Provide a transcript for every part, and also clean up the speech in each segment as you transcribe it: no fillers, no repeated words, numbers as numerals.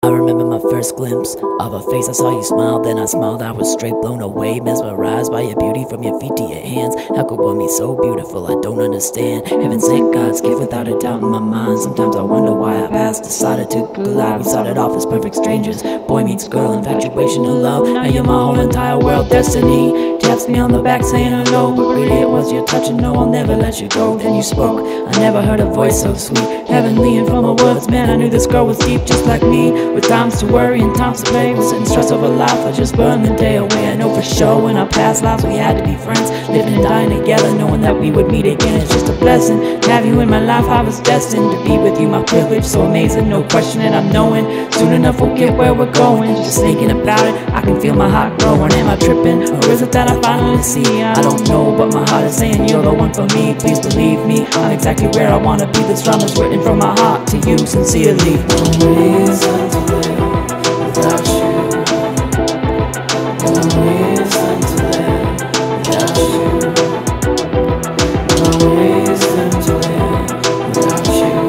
I remember my first glimpse of a face. I saw you smile, then I smiled. I was straight blown away, mesmerized by your beauty from your feet to your hands. How could one be so beautiful? I don't understand. Heaven sent, God's gift without a doubt in my mind. Sometimes I wonder why our paths decided to collide. We started off as perfect strangers, boy meets girl, infatuation to love. Now you're my whole entire world, destiny. Taps me on the back saying hello, but really it was your touch and no, I'll never let you go. Then you spoke, I never heard a voice so sweet, heavenly, and from her words, man, I knew this girl was deep just like me. With times to worry and times to play, was sitting stress over life, I just burned the day away. I know for sure in our past lives we had to be friends, living and dying together, knowing that we would meet again. It's just a blessing to have you in my life. I was destined to be with you, my privilege so amazing, no question, and I'm knowing soon enough we'll get where we're going. Just thinking about it, I can feel my heart growing. Am I tripping, or is it that I finally see? I don't know, but my heart is saying you're the one for me. Please believe me, I'm exactly where I wanna be. This drum is written from my heart to you sincerely. No reason to live without you. No reason to live without you. No reason to live without you.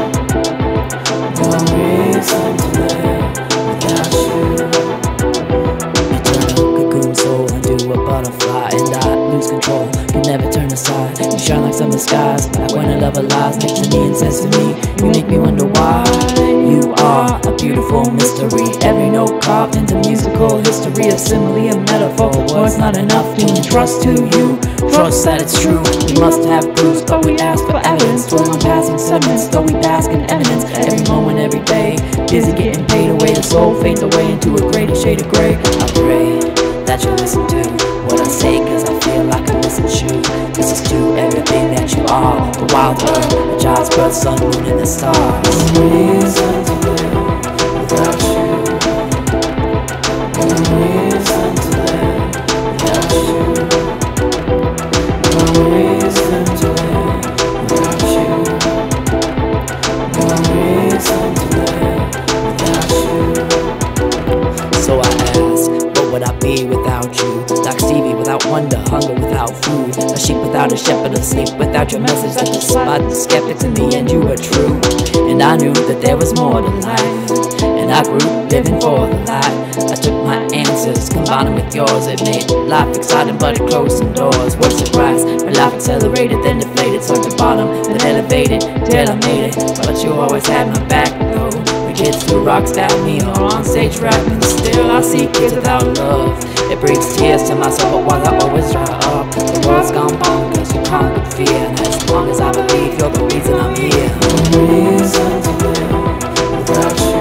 No reason to live without you. You turn a cocoon soul into a butterfly, and I lose control, you never turn aside. You shine like summer skies, like when a lover lies next to me and says to me, you make me wonder why. You are a beautiful mystery, every note carved into musical history. A simile, a metaphor, words not enough to entrust to you. Trust that it's true, we must have proofs, but we ask for evidence. Dwell on passing sentiments, though we bask in evidence. Every moment, every day, busy getting paid away. The soul fades away into a greater shade of gray. I pray that you listen to what I say, cause I feel like I'm missing you. This is to everything that you are, the wild earth, the child's birth, sun, moon, and the stars. No reason to live without you. No reason to live without you. No reason to live without you. No reason to live without you. So I ask, what would I be without you? Like Stevie without wonder, hunger without food, a sheep without a shepherd, asleep without your message that despite the skeptics, in the end you were true. And I knew that there was more to life, and I grew living for the light. I took my answers, combined them with yours. It made life exciting, but it closed some doors. What a surprise, when life accelerated, then deflated. So to bottom, then elevated, till I made it. But you always had my back though. Kids threw rocks at me or on stage rapping. Still I see kids without love. It brings tears to my soul, but while I always dry up, the world's gone bonkers, you conquered fear. And as long as I believe, you're the reason I'm here. No reason to live without you.